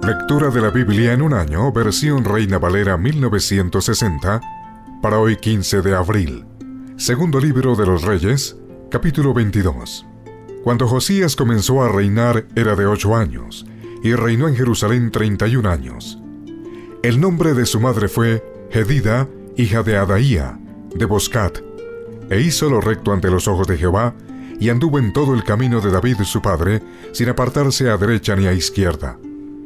Lectura de la Biblia en un año, versión Reina Valera 1960, para hoy 15 de abril. Segundo libro de los Reyes, capítulo 22. Cuando Josías comenzó a reinar era de 8 años, y reinó en Jerusalén 31 años. El nombre de su madre fue Jedida, hija de Adaía, de Boscat, e hizo lo recto ante los ojos de Jehová, y anduvo en todo el camino de David su padre, sin apartarse a derecha ni a izquierda.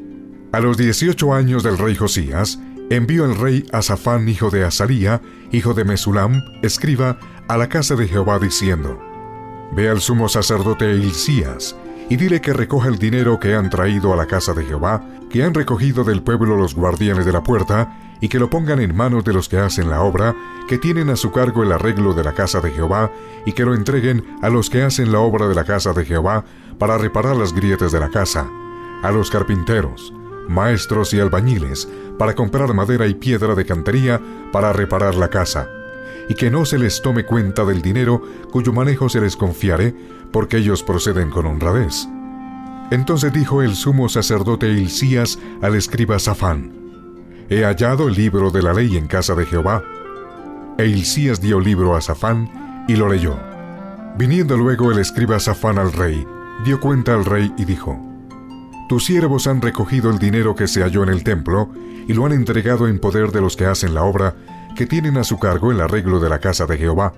A los 18 años del rey Josías, envió el rey a Safán, hijo de Azalía, hijo de Mesulam, escriba, a la casa de Jehová, diciendo: Ve al sumo sacerdote Hilcías, y dile que recoja el dinero que han traído a la casa de Jehová, que han recogido del pueblo los guardianes de la puerta, y que lo pongan en manos de los que hacen la obra, que tienen a su cargo el arreglo de la casa de Jehová, y que lo entreguen a los que hacen la obra de la casa de Jehová, para reparar las grietas de la casa, a los carpinteros, maestros y albañiles, para comprar madera y piedra de cantería para reparar la casa, y que no se les tome cuenta del dinero cuyo manejo se les confiare, porque ellos proceden con honradez. Entonces dijo el sumo sacerdote Hilcías al escriba Safán: He hallado el libro de la ley en casa de Jehová. E Hilcías dio el libro a Safán y lo leyó. Viniendo luego el escriba Safán al rey, dio cuenta al rey y dijo: Tus siervos han recogido el dinero que se halló en el templo, y lo han entregado en poder de los que hacen la obra, que tienen a su cargo el arreglo de la casa de Jehová.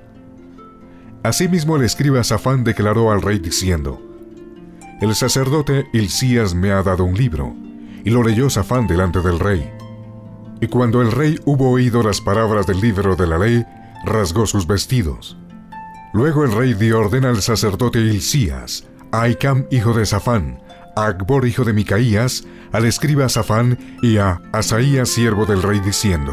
Asimismo el escriba Safán declaró al rey diciendo: El sacerdote Hilcías me ha dado un libro, y lo leyó Safán delante del rey. Y cuando el rey hubo oído las palabras del libro de la ley, rasgó sus vestidos. Luego el rey dio orden al sacerdote Hilcías, a Ahicam hijo de Safán, a Acbor hijo de Micaías, al escriba Safán y a Asaías siervo del rey, diciendo: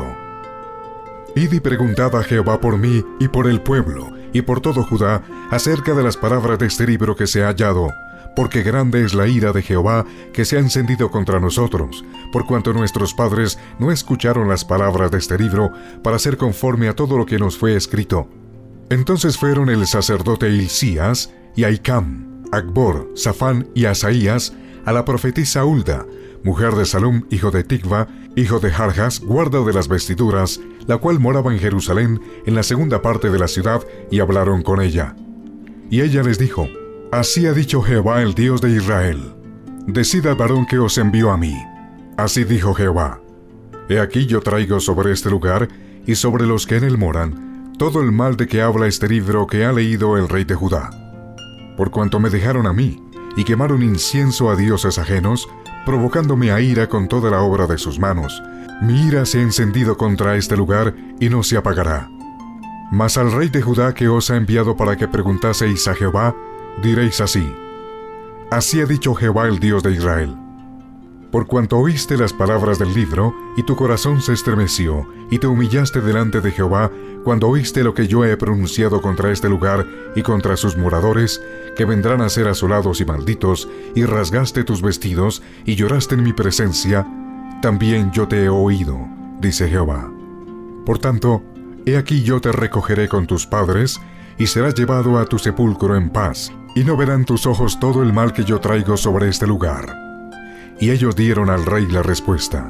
Id y preguntad a Jehová por mí y por el pueblo y por todo Judá acerca de las palabras de este libro que se ha hallado, porque grande es la ira de Jehová que se ha encendido contra nosotros, por cuanto nuestros padres no escucharon las palabras de este libro para hacer conforme a todo lo que nos fue escrito. Entonces fueron el sacerdote Hilcías y Ahicam, Acbor, Safán y Asaías a la profetisa Hulda, mujer de Salum, hijo de Ticva, hijo de Jarjas, guarda de las vestiduras, la cual moraba en Jerusalén, en la segunda parte de la ciudad, y hablaron con ella. Y ella les dijo: Así ha dicho Jehová, el Dios de Israel: Decid al varón que os envió a mí. Así dijo Jehová: He aquí yo traigo sobre este lugar, y sobre los que en él moran, todo el mal de que habla este libro que ha leído el rey de Judá. Por cuanto me dejaron a mí, y quemaron incienso a dioses ajenos, provocándome a ira con toda la obra de sus manos, mi ira se ha encendido contra este lugar, y no se apagará. Mas al rey de Judá que os ha enviado para que preguntaseis a Jehová, diréis así: Así ha dicho Jehová, el Dios de Israel: Por cuanto oíste las palabras del libro, y tu corazón se estremeció, y te humillaste delante de Jehová, cuando oíste lo que yo he pronunciado contra este lugar y contra sus moradores, que vendrán a ser asolados y malditos, y rasgaste tus vestidos, y lloraste en mi presencia, también yo te he oído, dice Jehová. Por tanto, he aquí yo te recogeré con tus padres, y serás llevado a tu sepulcro en paz, y no verán tus ojos todo el mal que yo traigo sobre este lugar. Y ellos dieron al rey la respuesta.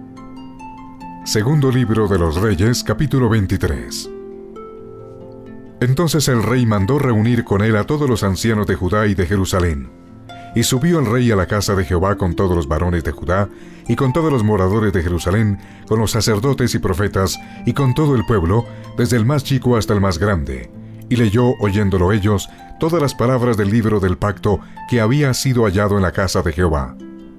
Segundo libro de los Reyes, capítulo 23. Entonces el rey mandó reunir con él a todos los ancianos de Judá y de Jerusalén. Y subió el rey a la casa de Jehová con todos los varones de Judá, y con todos los moradores de Jerusalén, con los sacerdotes y profetas, y con todo el pueblo, desde el más chico hasta el más grande. Y leyó, oyéndolo ellos, todas las palabras del libro del pacto que había sido hallado en la casa de Jehová.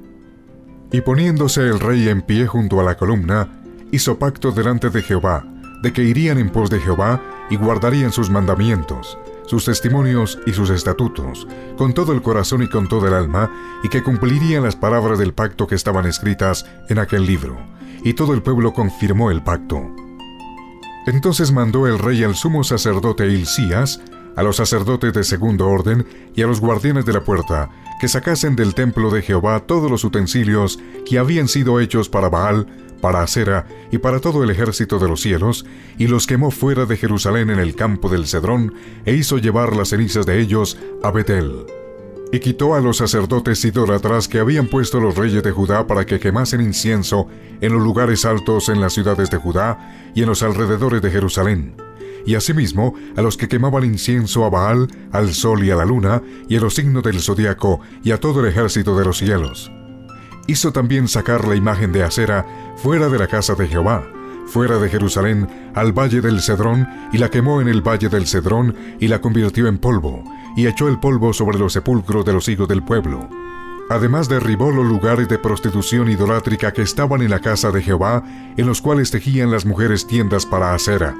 Y poniéndose el rey en pie junto a la columna, hizo pacto delante de Jehová, de que irían en pos de Jehová y guardarían sus mandamientos, sus testimonios y sus estatutos, con todo el corazón y con toda el alma, y que cumplirían las palabras del pacto que estaban escritas en aquel libro. Y todo el pueblo confirmó el pacto. Entonces mandó el rey al sumo sacerdote Hilcías, a los sacerdotes de segundo orden y a los guardianes de la puerta, que sacasen del templo de Jehová todos los utensilios que habían sido hechos para Baal, para Asera y para todo el ejército de los cielos, y los quemó fuera de Jerusalén en el campo del Cedrón, e hizo llevar las cenizas de ellos a Betel. Y quitó a los sacerdotes idólatras que habían puesto los reyes de Judá para que quemasen incienso en los lugares altos en las ciudades de Judá y en los alrededores de Jerusalén, y asimismo a los que quemaban incienso a Baal, al sol y a la luna, y a los signos del zodiaco, y a todo el ejército de los cielos. Hizo también sacar la imagen de Acera fuera de la casa de Jehová, fuera de Jerusalén, al valle del Cedrón, y la quemó en el valle del Cedrón, y la convirtió en polvo, y echó el polvo sobre los sepulcros de los hijos del pueblo. Además derribó los lugares de prostitución idolátrica que estaban en la casa de Jehová, en los cuales tejían las mujeres tiendas para Acera.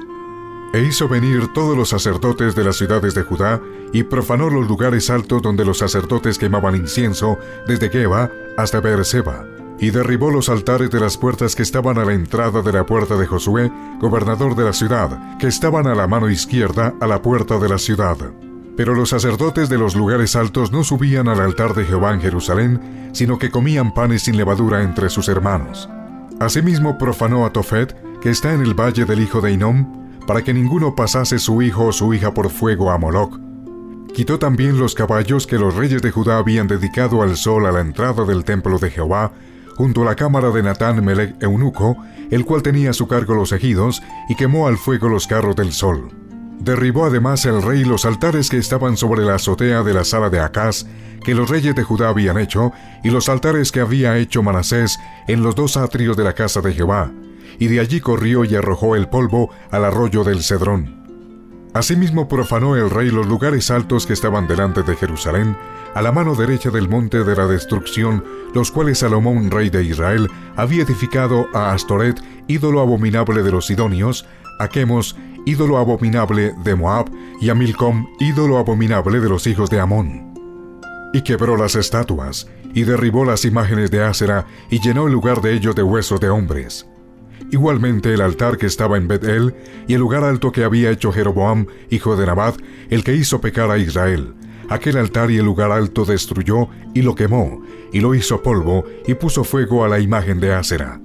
E hizo venir todos los sacerdotes de las ciudades de Judá, y profanó los lugares altos donde los sacerdotes quemaban incienso, desde Geba hasta Beerseba, y derribó los altares de las puertas que estaban a la entrada de la puerta de Josué, gobernador de la ciudad, que estaban a la mano izquierda a la puerta de la ciudad. Pero los sacerdotes de los lugares altos no subían al altar de Jehová en Jerusalén, sino que comían panes sin levadura entre sus hermanos. Asimismo profanó a Tofet, que está en el valle del hijo de Hinnom, para que ninguno pasase su hijo o su hija por fuego a Moloc. Quitó también los caballos que los reyes de Judá habían dedicado al sol a la entrada del templo de Jehová, junto a la cámara de Natán Melech eunuco, el cual tenía a su cargo los ejidos, y quemó al fuego los carros del sol. Derribó además el rey los altares que estaban sobre la azotea de la sala de Acaz, que los reyes de Judá habían hecho, y los altares que había hecho Manasés en los dos atrios de la casa de Jehová, y de allí corrió y arrojó el polvo al arroyo del Cedrón. Asimismo profanó el rey los lugares altos que estaban delante de Jerusalén, a la mano derecha del monte de la destrucción, los cuales Salomón, rey de Israel, había edificado a Astoret, ídolo abominable de los sidonios, a Chemos, ídolo abominable de Moab, y a Milcom, ídolo abominable de los hijos de Amón. Y quebró las estatuas, y derribó las imágenes de Acera, y llenó el lugar de ellos de huesos de hombres. Igualmente el altar que estaba en Bet-El, y el lugar alto que había hecho Jeroboam, hijo de Nabat, el que hizo pecar a Israel. Aquel altar y el lugar alto destruyó, y lo quemó, y lo hizo polvo, y puso fuego a la imagen de Acera.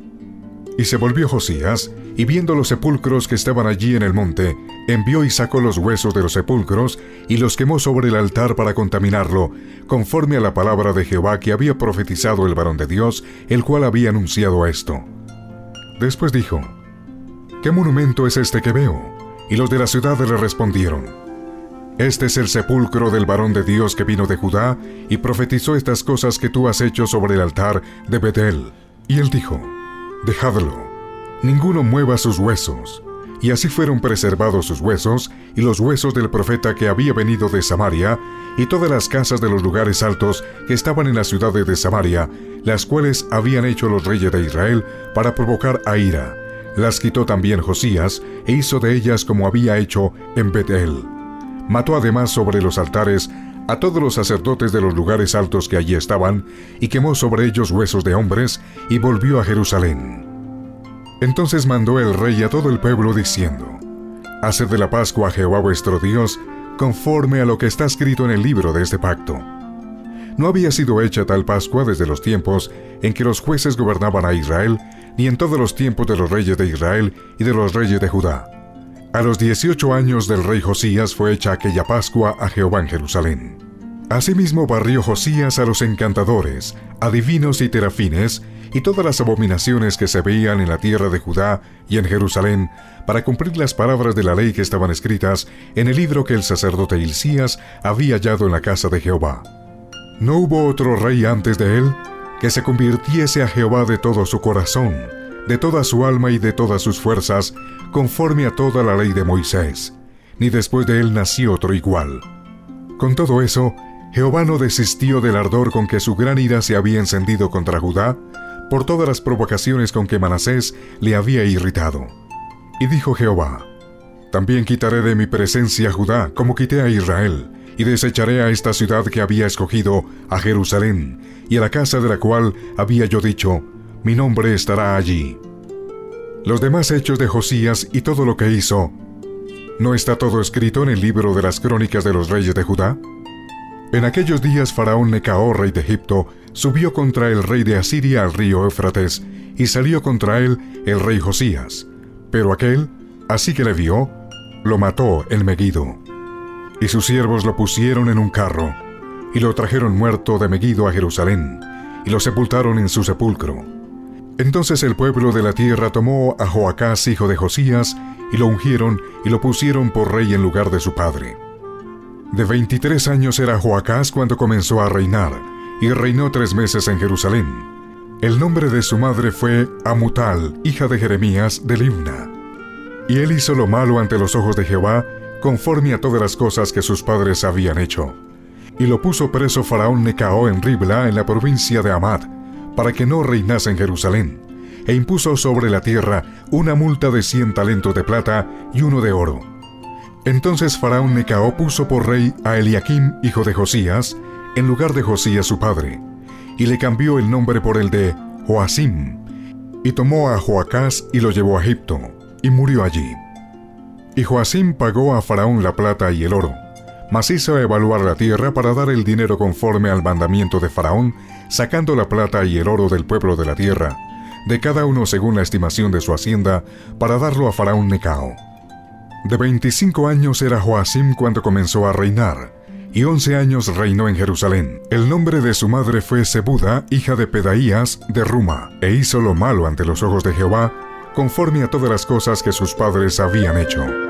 Y se volvió Josías, y viendo los sepulcros que estaban allí en el monte, envió y sacó los huesos de los sepulcros, y los quemó sobre el altar para contaminarlo, conforme a la palabra de Jehová que había profetizado el varón de Dios, el cual había anunciado esto. Después dijo: ¿Qué monumento es este que veo? Y los de la ciudad le respondieron: Este es el sepulcro del varón de Dios que vino de Judá, y profetizó estas cosas que tú has hecho sobre el altar de Bet-El. Y él dijo: Dejadlo, ninguno mueva sus huesos. Y así fueron preservados sus huesos, y los huesos del profeta que había venido de Samaria, y todas las casas de los lugares altos que estaban en las ciudades de Samaria, las cuales habían hecho los reyes de Israel para provocar a ira. Las quitó también Josías, e hizo de ellas como había hecho en Bet-El. Mató además sobre los altares a todos los sacerdotes de los lugares altos que allí estaban, y quemó sobre ellos huesos de hombres, y volvió a Jerusalén. Entonces mandó el rey a todo el pueblo diciendo: Haced de la Pascua a Jehová vuestro Dios, conforme a lo que está escrito en el libro de este pacto. No había sido hecha tal Pascua desde los tiempos en que los jueces gobernaban a Israel, ni en todos los tiempos de los reyes de Israel y de los reyes de Judá. A los 18 años del rey Josías fue hecha aquella Pascua a Jehová en Jerusalén. Asimismo barrió Josías a los encantadores, adivinos y terafines, y todas las abominaciones que se veían en la tierra de Judá y en Jerusalén, para cumplir las palabras de la ley que estaban escritas en el libro que el sacerdote Hilcías había hallado en la casa de Jehová. No hubo otro rey antes de él que se convirtiese a Jehová de todo su corazón, de toda su alma y de todas sus fuerzas, conforme a toda la ley de Moisés, ni después de él nació otro igual. Con todo eso, Jehová no desistió del ardor con que su gran ira se había encendido contra Judá, por todas las provocaciones con que Manasés le había irritado. Y dijo Jehová: También quitaré de mi presencia a Judá, como quité a Israel, y desecharé a esta ciudad que había escogido, a Jerusalén, y a la casa de la cual había yo dicho: Mi nombre estará allí. Los demás hechos de Josías y todo lo que hizo, ¿no está todo escrito en el libro de las crónicas de los reyes de Judá? En aquellos días Faraón Necao, rey de Egipto, subió contra el rey de Asiria al río Éufrates, y salió contra él el rey Josías. Pero aquel, así que le vio, lo mató en Megido. Y sus siervos lo pusieron en un carro, y lo trajeron muerto de Megido a Jerusalén, y lo sepultaron en su sepulcro. Entonces el pueblo de la tierra tomó a Joacás, hijo de Josías, y lo ungieron y lo pusieron por rey en lugar de su padre. De 23 años era Joacás cuando comenzó a reinar, y reinó 3 meses en Jerusalén. El nombre de su madre fue Amutal, hija de Jeremías de Libna. Y él hizo lo malo ante los ojos de Jehová, conforme a todas las cosas que sus padres habían hecho. Y lo puso preso Faraón Necao en Ribla, en la provincia de Amad, para que no reinase en Jerusalén, e impuso sobre la tierra una multa de 100 talentos de plata y 1 de oro. Entonces Faraón Necao puso por rey a Eliaquim, hijo de Josías, en lugar de Josías su padre, y le cambió el nombre por el de Joacim, y tomó a Joacás y lo llevó a Egipto, y murió allí. Y Joacim pagó a Faraón la plata y el oro, mas hizo evaluar la tierra para dar el dinero conforme al mandamiento de Faraón, sacando la plata y el oro del pueblo de la tierra, de cada uno según la estimación de su hacienda, para darlo a Faraón Necao. De 25 años era Joacim cuando comenzó a reinar, y 11 años reinó en Jerusalén. El nombre de su madre fue Zebuda, hija de Pedaías de Ruma, e hizo lo malo ante los ojos de Jehová, conforme a todas las cosas que sus padres habían hecho.